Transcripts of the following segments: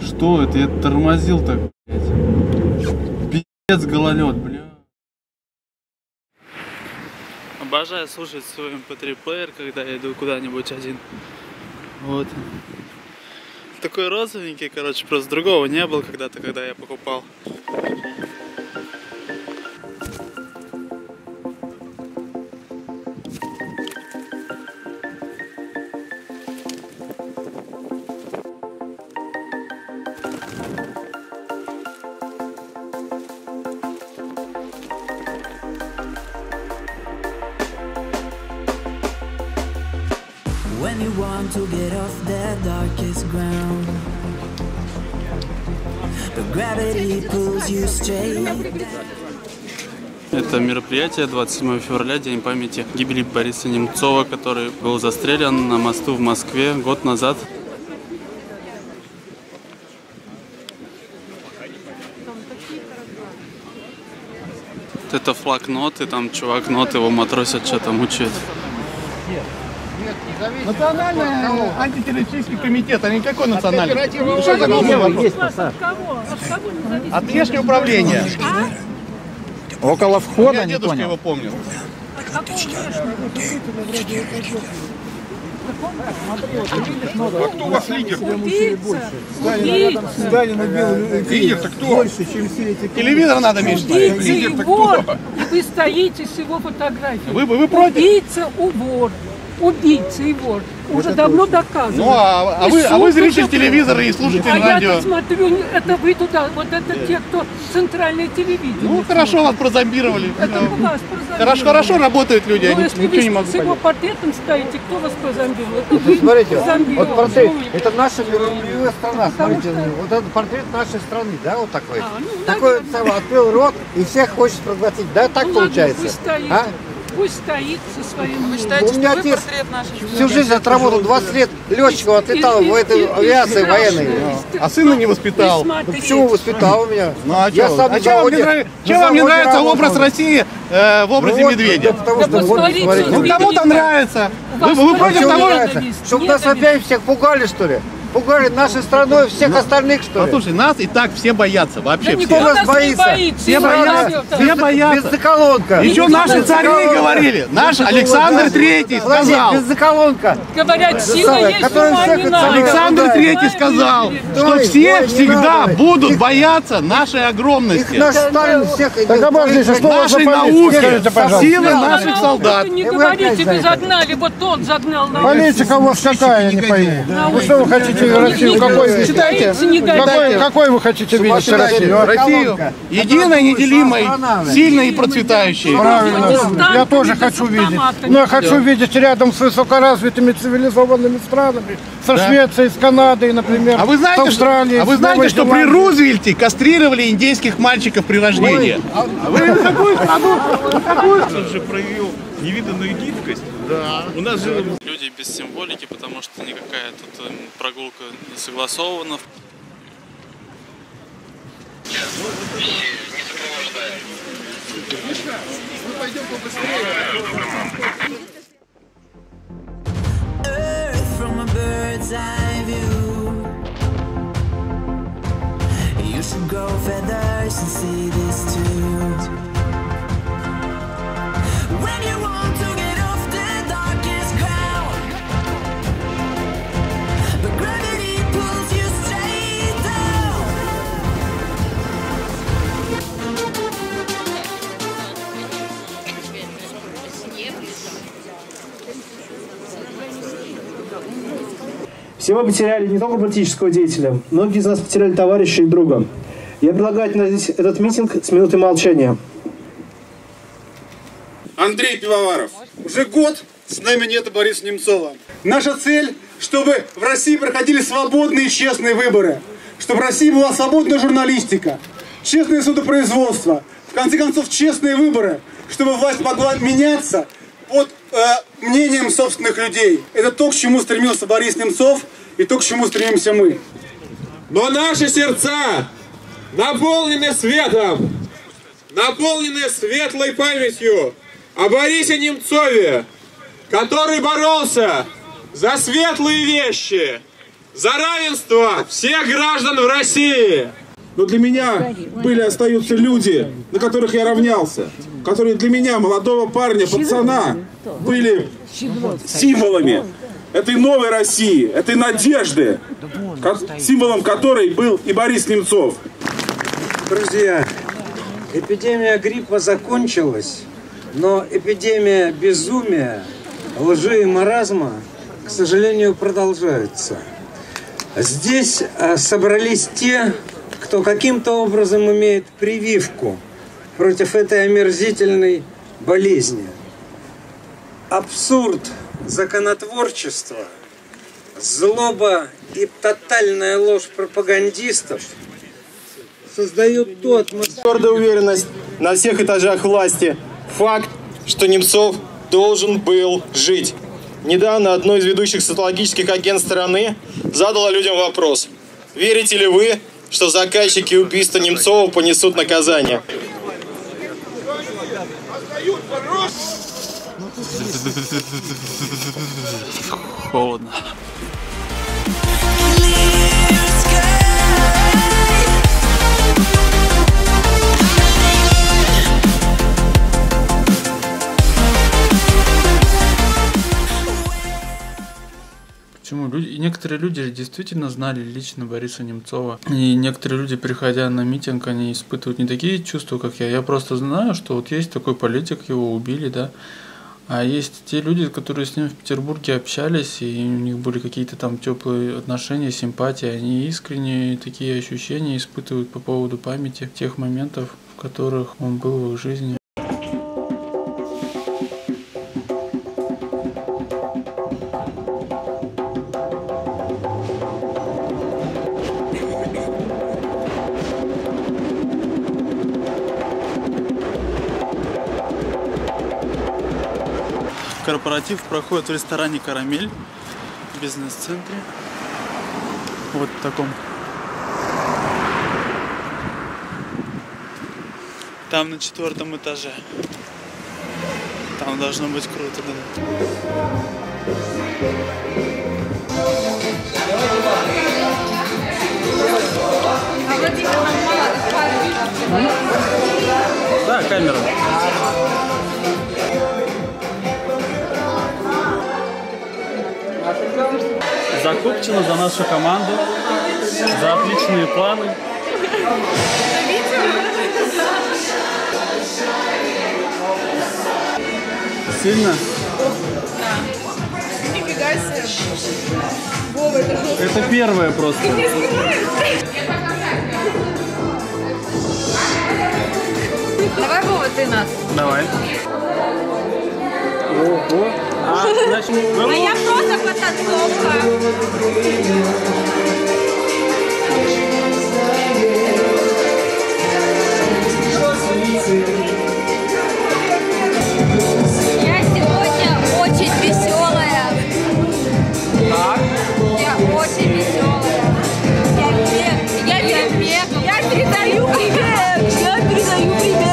Что это? Я тормозил так, блядь. Пиздец, гололед, бля. Обожаю слушать свой MP3 плеер, когда я иду куда-нибудь один. Вот. Такой розовенький, короче, просто другого не было когда-то, когда я покупал. When you want to get off the darkest ground, but gravity pulls you straight. Это мероприятие 27 февраля, День памяти гибели Бориса Немцова, который был застрелен на мосту в Москве год назад. Вот это флаг ноты, там чувак ноты его матросят, что там учат. Национальный антитеррористический комитет, а не какой национальный? Что за вопрос? От внешнего управления. Около входа, Я не дедушка понял. его помню. А кто у вас лидер? Сталин убил Лидер-то кто? больше, чем все эти... Телевизор надо меньше ставить. Убийца и Лидер-то вор, кто? и вы стоите с его фотографией. Вы против? Убийца и вор. Убийца и вор. Уже давно доказано. Ну, а вы зритель телевизора и слушатель радио. Я смотрю, это вы туда, вот это те, кто центральное телевидение. Ну, хорошо вас прозомбировали. Это у вас прозомбировали. Хорошо работают люди, Ну, я если ничего не вы могу с его понять. портретом стоите, кто вас прозомбировал? Это вы Смотрите, прозомбировали. вот портрет, это наша мировая страна, смотрите, вот этот портрет нашей страны, да, вот такой. ну, Такой наверное. самый, открыл рот и всех хочет проглотить, да, так Ну, получается? Ладно, пусть стоит. А? Пусть стоит со своим Вы мнением. считаете, У меня что вы отец портрет нашей всю жизнь отработал, 20 лет летчиком отлетал в этой авиации военной. А сына не воспитал. Ну, почему воспитал меня? Ну, а Я чё? сам А на чем вам не заводе- нравится, на чем вам не заводе нравится работал. образ России в образе Вот, медведя? да, потому Да что, вот, посмотрите, смотрите. Ну, кому-то нравится. Вы вас против нет того, ненависти, Чтобы нас ненависти. опять всех пугали, что ли? Пугали нашей страной всех остальных, что ли? послушай, нас и так все боятся, вообще Да все. никто нас нас не боится. боится. Все боятся, все боятся. Беззаколонка. Еще наши цари говорили, наш Александр Третий сказал, Беззаколонка. Говорят, сила самое, есть, которая ума всех не это надо. Александр Да. Третий сказал, что Ой, все ой, не всегда надо. будут бояться нашей огромности, Их наш Сталин всех... Так обождите, что у вас за нашей политика? науки, Скажите, пожалуйста. силы наших солдат. Вы не И вы говорите, опять вы за это. загнали, вот тот загнал на Политика у вас какая, я не пойму. Вы что вы хотите Россию? Какой видеть? Читайте, Какой вы хотите видеть Россию? Россию единой, неделимой, сильной и процветающей. Правильно, я тоже хочу видеть. Но я хочу видеть рядом с высокоразвитыми цивилизованными странами, со Швецией, с Канадой, например, А вы с знаете, Австралией, что с Новой что при Зеландией. Рузвельте кастрировали индейских мальчиков при рождении? А вы какую страну? Он же проявил невиданную гибкость. Да. У нас же... Люди без символики, потому что никакая тут прогулка не согласована. Earth from a bird's eye view. You should grow feathers and see this too. When you want to get off the darkest ground, but gravity pulls you straight down. Все мы потеряли не только политического деятеля, многие из нас потеряли товарища и друга. Я предлагаю начать этот митинг с минуты молчания. Андрей Пивоваров. Уже год с нами нет Бориса Немцова. Наша цель, чтобы в России проходили свободные и честные выборы. Чтобы в России была свободная журналистика, честное судопроизводство, в конце концов честные выборы, чтобы власть могла меняться под мнением собственных людей. Это то, к чему стремился Борис Немцов и то, к чему стремимся мы. Но наши сердца наполнены светом, наполнены светлой памятью о Борисе Немцове, который боролся за светлые вещи, за равенство всех граждан в России. Но для меня были и остаются люди, на которых я равнялся, которые для меня, молодого парня, пацана, были символами этой новой России, этой надежды, символом которой был и Борис Немцов. Друзья, эпидемия гриппа закончилась, но эпидемия безумия, лжи и маразма, к сожалению, продолжается. Здесь собрались те, кто каким-то образом имеет прививку против этой омерзительной болезни. Абсурд законотворчества, злоба и тотальная ложь пропагандистов создают ту атмосферу. Твердая уверенность на всех этажах власти. Факт, что Немцов должен был жить. Недавно одно из ведущих социологических агентств страны задало людям вопрос: верите ли вы, что заказчики убийства Немцова понесут наказание? Холодно. Почему? Некоторые люди действительно знали лично Бориса Немцова. И некоторые люди, приходя на митинг, они испытывают не такие чувства, как я. Я просто знаю, что вот есть такой политик, его убили, да. А есть те люди, которые с ним в Петербурге общались, и у них были какие-то там теплые отношения, симпатии. Они искренние такие ощущения испытывают по поводу памяти тех моментов, в которых он был в их жизни. Корпоратив проходит в ресторане «Карамель» в бизнес-центре. Вот в таком. Там на 4-м этаже. Там должно быть круто, да. Да, камера. За Купчина, за нашу команду, за отличные планы. Сильно? Да. Нифига себе. Вова, это жестко. Это первое просто. Ты не снимаешь? Давай, Вова, ты нас. Давай. Ого. Значит, а я просто потанцовка. Я сегодня очень веселая. Так. Я очень веселая. Я передаю привет. Я передаю привет.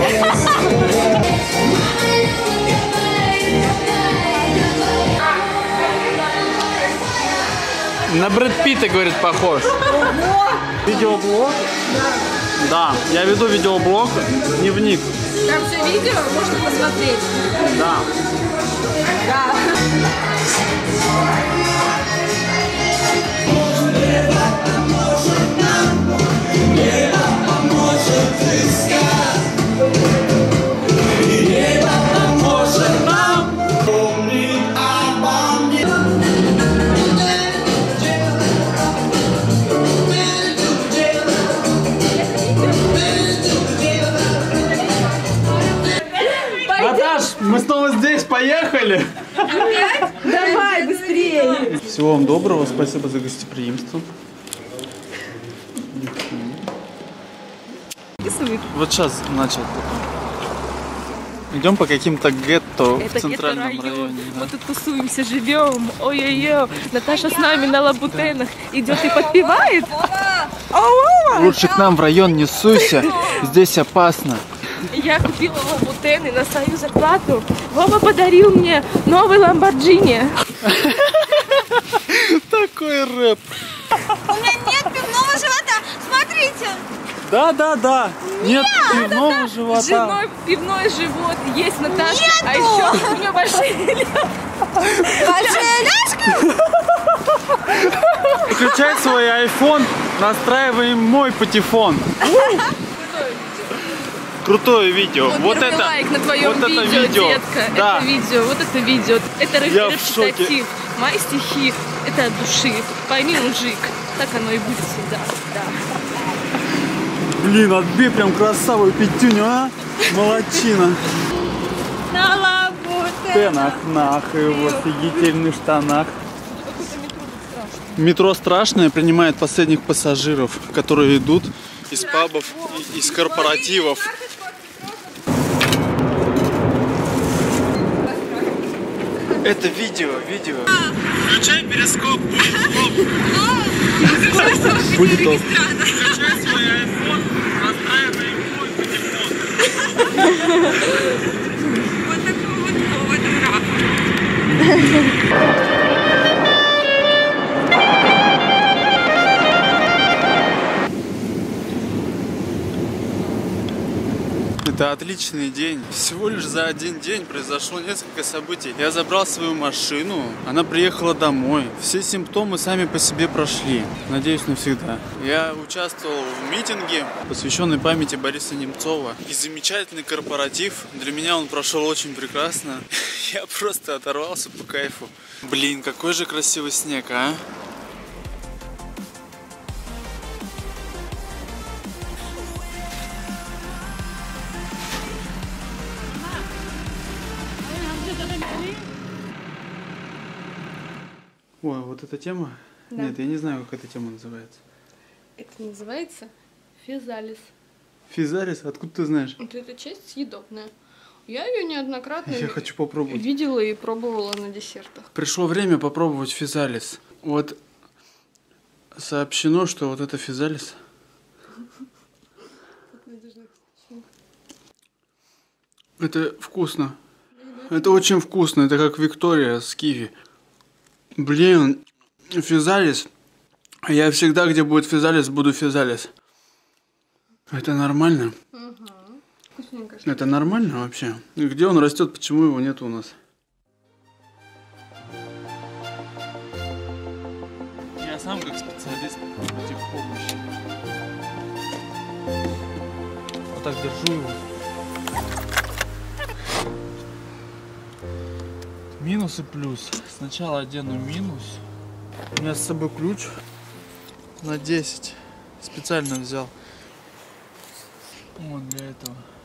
На Брэд Питта, говорит, похож. Видеоблог? Да, я веду видеоблог «Дневник». Там все видео можно посмотреть. Да. Да. Мы снова здесь, поехали! Опять? Давай, быстрее! Всего вам доброго, спасибо за гостеприимство. Вот сейчас начал. Идем по каким-то гетто в центральном районе. Да. Мы тут тусуемся, живем. Ой-ой-ой. Наташа с нами на лабутенах идет и подпевает. Лучше к нам в район не суйся, здесь опасно. Я купила лабутены на свою зарплату. Вова подарил мне новый Ламборджини. Так Какой рэп? У меня нет пивного живота. Смотрите. Да. Нет пивного живота. Женой пивной живот есть, Наташа. Нету. А еще у меня большие ляжки. Большая ляжка? Включай свой iPhone, настраиваем мой патефон. Крутое видео. Вот это лайк на твоем вот видео, это видео, детка. да. Это видео, вот это видео. Это Я в шоке. речитатив. Мои стихи, это от души. Пойми, мужик, так оно и будет всегда. Да. Блин, отбей прям красавую пятюню, а? Молодчина. На лабутенах. Тенах, нах, и в офигительных штанах. Метро страшное принимает последних пассажиров, которые идут из пабов, из корпоративов. Это видео. Включай перископ, будет топ. Включай свой iPhone, настраивай мой телефон. Вот такой вот повод, ура. Это отличный день. Всего лишь за один день произошло несколько событий. Я забрал свою машину, она приехала домой. Все симптомы сами по себе прошли. Надеюсь, навсегда. Я участвовал в митинге, посвященной памяти Бориса Немцова. И замечательный корпоратив. Для меня он прошел очень прекрасно. Я просто оторвался по кайфу. Блин, какой же красивый снег, а? Ой, вот эта тема? Да. Нет, я не знаю, как эта тема называется. Это называется физалис. Физалис? Откуда ты знаешь? Вот эта часть съедобная. Я ее неоднократно Я хочу попробовать. видела и пробовала на десертах. Пришло время попробовать физалис. Вот сообщено, что вот это физалис. Это вкусно. Это очень вкусно. Это как Виктория с киви. Блин, физалис. Я всегда, где будет физалис, буду физалис. Это нормально? Вкусненько. Это нормально вообще? И где он растет, почему его нет у нас? Я сам как специалист в техпомощи. Вот так держу его. Минус и плюс. Сначала одену минус. У меня с собой ключ на 10. Специально взял. Вот для этого.